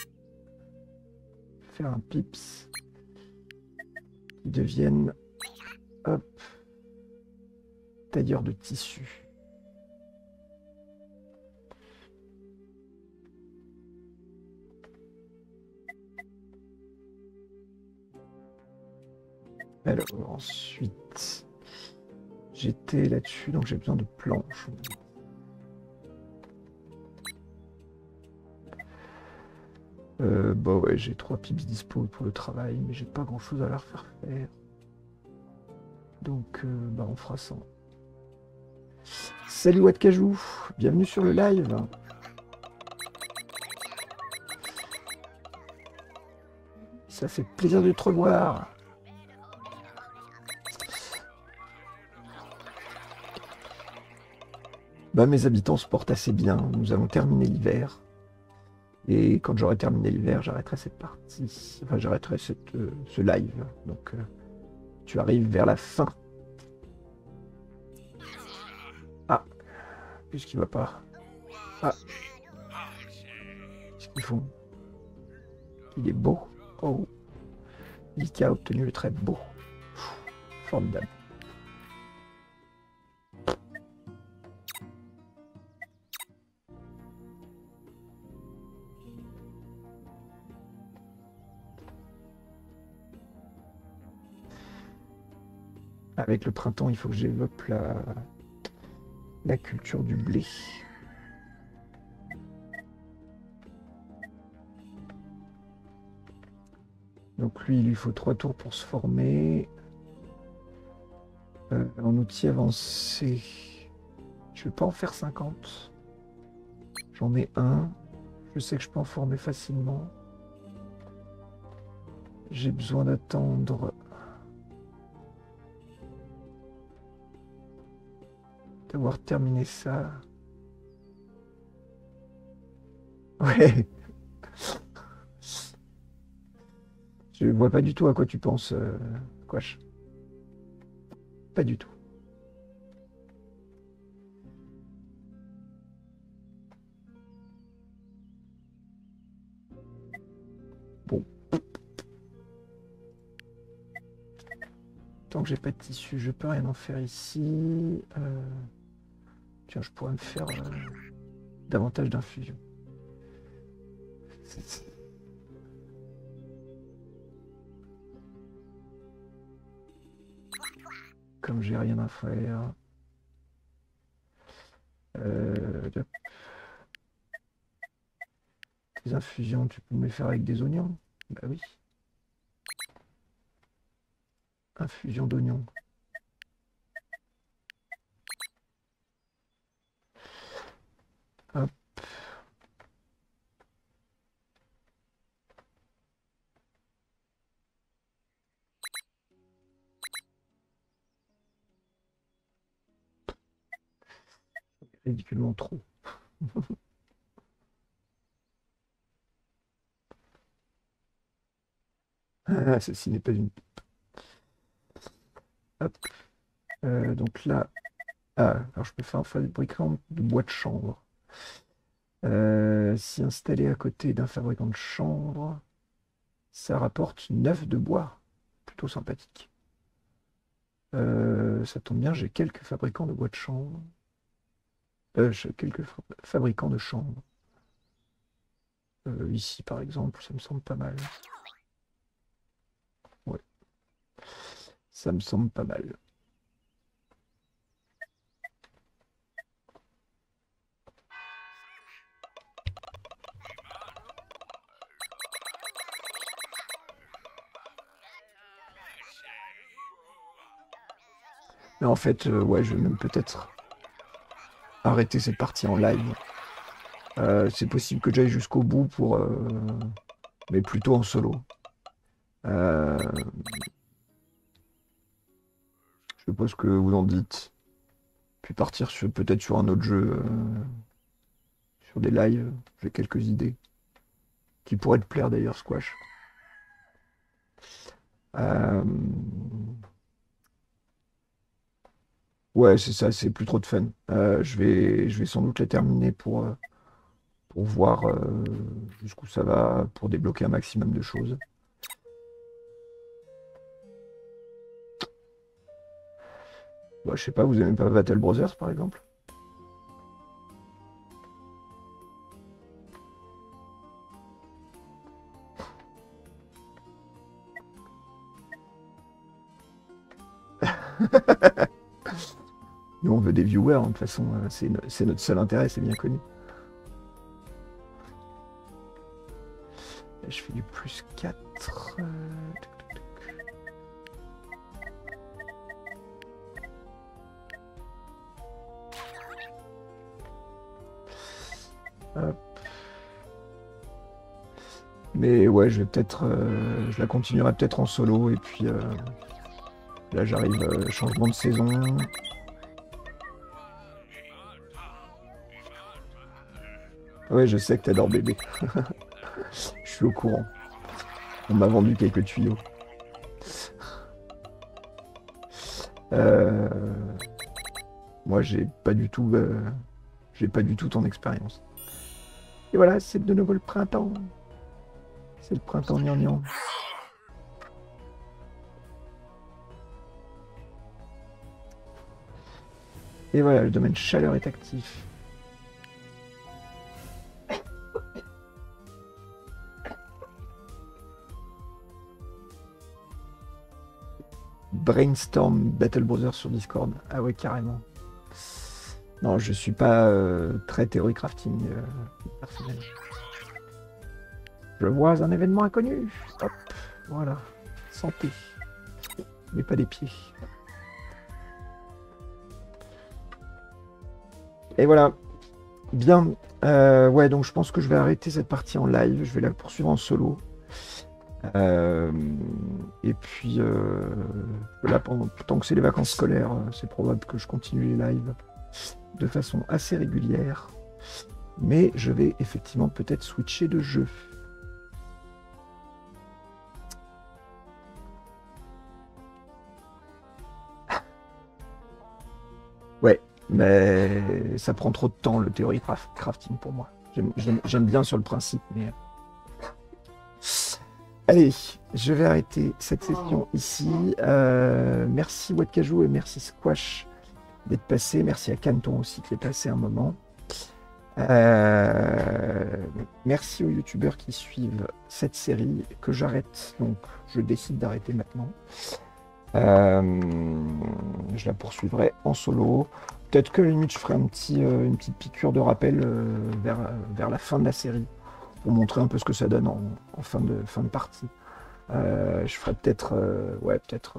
faire un pips qui devienne, hop, tailleur de tissu. Alors, ensuite, j'étais là-dessus, donc j'ai besoin de planches. Euh, bah ouais, j'ai trois pips dispo pour le travail, mais j'ai pas grand-chose à leur faire faire. Donc, euh, bah on fera ça. Salut Wattcajou, bienvenue sur le live. Ça fait plaisir de te revoir. Bah, mes habitants se portent assez bien. Nous allons terminer l'hiver. Et quand j'aurai terminé l'hiver, j'arrêterai cette partie. Enfin, j'arrêterai cette, euh, ce live. Donc, euh, tu arrives vers la fin. Ah, puisqu'il va pas. Ah, qu'est-ce qu'ils font? Il est beau. Oh, Lika a obtenu le trait beau. Formidable. Avec le printemps, il faut que je développe la, la culture du blé. Donc lui, il lui faut trois tours pour se former. Euh, en outil avancé, je vais pas en faire cinquante. J'en ai un. Je sais que je peux en former facilement. J'ai besoin d'attendre d'avoir terminé ça. Ouais. Je vois pas du tout à quoi tu penses, euh, Quash. Pas du tout. Bon. Tant que j'ai pas de tissu, je peux rien en faire ici. Euh... Tiens, je pourrais me faire euh, davantage d'infusion. Comme j'ai rien à faire. Euh... Tes infusions, tu peux me les faire avec des oignons? Bah oui. Infusion d'oignons. Hop. Ridiculement trop. Ah, ceci n'est pas une pipe. Hop. Euh, donc là, ah, alors je peux faire un fabricant de bois de chanvre. Euh, si installé à côté d'un fabricant de chanvre, ça rapporte neuf de bois. Plutôt sympathique. Euh, ça tombe bien, j'ai quelques fabricants de bois de chanvre. Euh, j'ai quelques fa- fabricants de chanvre. Euh, ici, par exemple, ça me semble pas mal. Ouais, ça me semble pas mal. Mais en fait, euh, ouais, je vais même peut-être arrêter cette partie en live. Euh, c'est possible que j'aille jusqu'au bout pour, euh, mais plutôt en solo. Euh, je sais pas ce que vous en dites. Puis partir sur peut-être sur un autre jeu, euh, sur des lives. J'ai quelques idées qui pourraient te plaire d'ailleurs, Squash. Euh, Ouais, c'est ça, c'est plus trop de fun. Euh, je vais, je vais sans doute la terminer pour, euh, pour voir euh, jusqu'où ça va, pour débloquer un maximum de choses. Bah, je sais pas, vous aimez pas Battle Brothers par exemple? Nous, on veut des viewers, hein, de toute façon, euh, c'est no- c'est notre seul intérêt, c'est bien connu. Là, je fais du plus quatre. euh, Hop. Mais ouais, je vais peut-être, euh, je la continuerai peut-être en solo, et puis euh, là, j'arrive, euh, changement de saison. Ouais, je sais que t'adores bébé. Je suis au courant. On m'a vendu quelques tuyaux. Euh, Moi, j'ai pas du tout, euh, j'ai pas du tout ton expérience. Et voilà, c'est de nouveau le printemps. C'est le printemps gnangnan. Et voilà, le domaine chaleur est actif. Brainstorm Battle Brothers sur Discord. Ah ouais, carrément. Non, je suis pas euh, très théorie crafting euh, personnel. Je vois un événement inconnu. Hop, voilà. Santé. Mais pas des pieds. Et voilà. Bien. Euh, ouais, donc je pense que je vais arrêter cette partie en live. Je vais la poursuivre en solo. Euh, et puis, euh, là, pendant, tant que c'est les vacances scolaires, euh, c'est probable que je continue les lives de façon assez régulière. Mais je vais effectivement peut-être switcher de jeu. Ouais, mais ça prend trop de temps, le théorie craft- crafting pour moi. J'aime- J'aime j'aime bien sur le principe, mais... Allez, je vais arrêter cette session ici. Euh, merci Wattcajou et merci Squash d'être passé. Merci à Canton aussi qui est passé un moment. Euh, merci aux youtubeurs qui suivent cette série que j'arrête. Donc, je décide d'arrêter maintenant. Euh, je la poursuivrai en solo. Peut-être que à la limite, je ferai un petit, euh, une petite piqûre de rappel euh, vers, vers la fin de la série pour montrer un peu ce que ça donne en, en fin de, fin de partie. Euh, je ferai peut-être euh, ouais, peut-être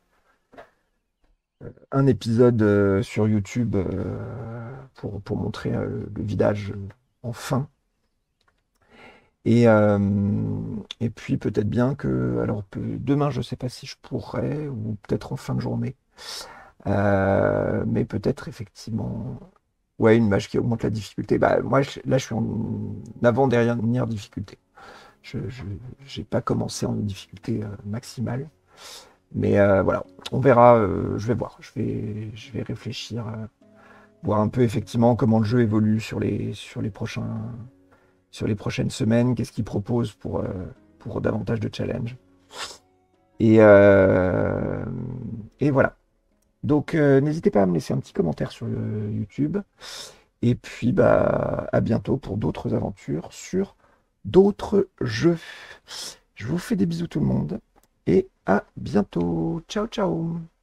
euh, un épisode euh, sur YouTube euh, pour, pour montrer euh, le vidage en fin. Et, euh, et puis peut-être bien que, alors peu- demain, je ne sais pas si je pourrais, ou peut-être en fin de journée, Euh, mais peut-être effectivement, ouais, une mage qui augmente la difficulté. Bah, moi, je- là, je suis en avant-dernière difficulté. Je n'ai pas commencé en difficulté euh, maximale. Mais euh, voilà, on verra, euh, je vais voir, je vais, je vais réfléchir, euh, voir un peu effectivement comment le jeu évolue sur les, sur les prochains, sur les prochaines semaines, qu'est-ce qu'il propose pour, euh, pour davantage de challenges. Et, euh, et voilà. Donc euh, n'hésitez pas à me laisser un petit commentaire sur euh, YouTube. Et puis bah à bientôt pour d'autres aventures sur d'autres jeux. Je vous fais des bisous tout le monde et à bientôt. Ciao ciao.